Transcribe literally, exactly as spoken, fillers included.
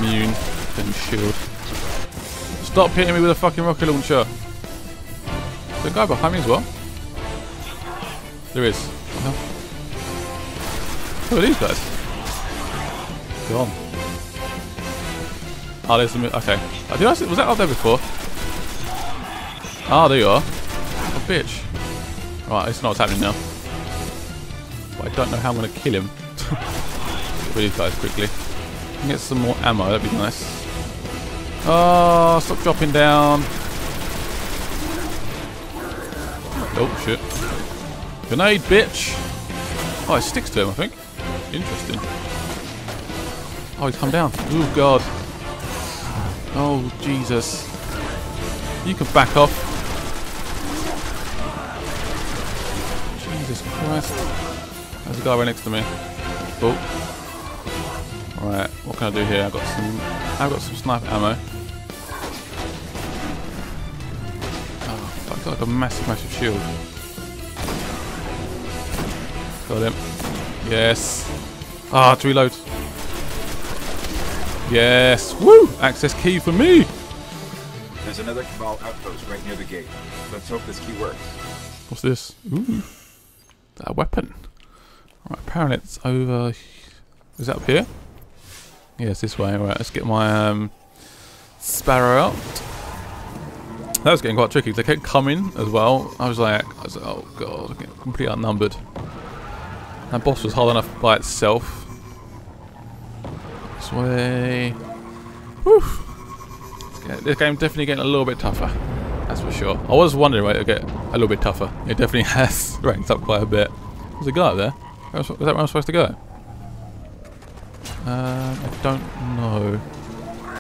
immune. Then shield. Stop hitting me with a fucking rocket launcher. There's a guy behind me as well. There is. Uh-huh. Who are these guys? Go on. Oh, there's the. Okay. Uh, did I see, was that up there before? Ah, there you are. Oh, bitch. Right, it's not what's happening now. But I don't know how I'm going to kill him. With these guys quickly. Get some more ammo, that'd be nice. Oh, stop dropping down. Oh, shit. Grenade, bitch. Oh, it sticks to him, I think. Interesting. Oh, he's come down. Oh, God. Oh, Jesus. You can back off. Jesus Christ. There's a guy right next to me. Oh. Right, what can I do here? I've got some I've got some sniper ammo. Oh, fuck, I've got like a massive, massive shield. Got him. Yes. Ah, to reload. Yes. Woo! Access key for me. There's another Cabal outpost right near the gate. Let's hope this key works. What's this? Ooh. That weapon. Right, apparently it's over. Is that up here? Yes, this way. Right, let's get my um, Sparrow out. That was getting quite tricky because they kept coming as well. I was like, I was like, oh god, I'm getting completely outnumbered. That boss was hard enough by itself. This way. Whew. This game definitely getting a little bit tougher. That's for sure. I was wondering why it would get a little bit tougher. It definitely has ranked up quite a bit. There's a guy up there. Is that where I'm supposed to go? Um, I don't know.